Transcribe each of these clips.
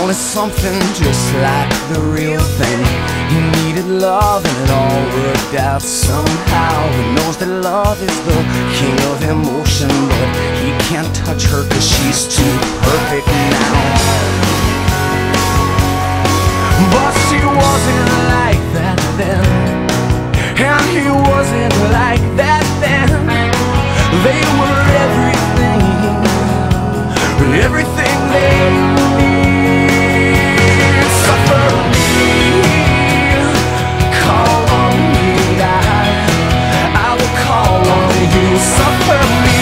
wanted something just like the real thing. He needed love and it all worked out somehow. He knows that love is the king of emotion, but he can't touch her 'cause she's too perfect now. But she wasn't like that then, and he wasn't like that then. They were everything, everything they need. Suffer me, call on me, I will call on you. Suffer me,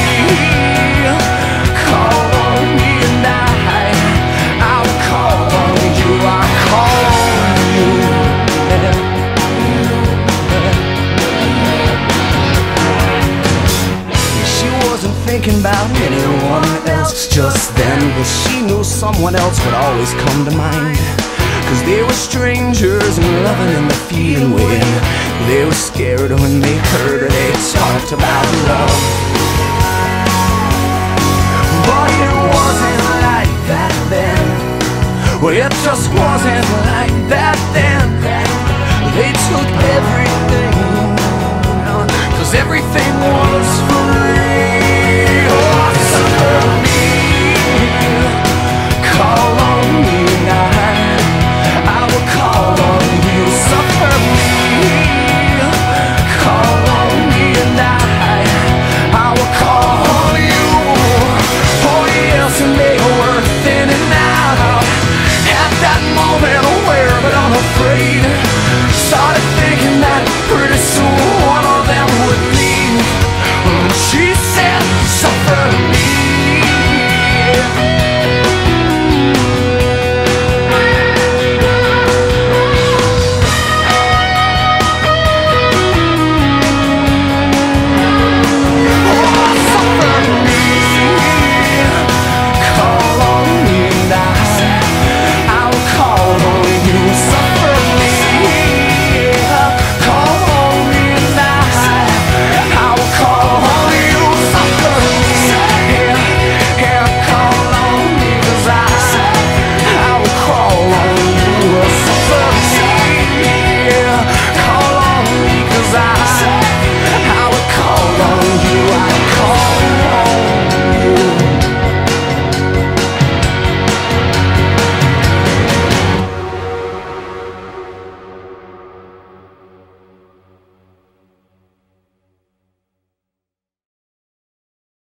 call on me, and I will call on you. I call on you. She wasn't thinking about anyone else just then, but she knew someone else would always come to mind. 'Cause they were strangers and loving in the feeling when they were scared when they heard her. They talked about love, but it wasn't like that then. Well, it just wasn't like that then. They took everything, 'cause everything was free. Oh, suffer.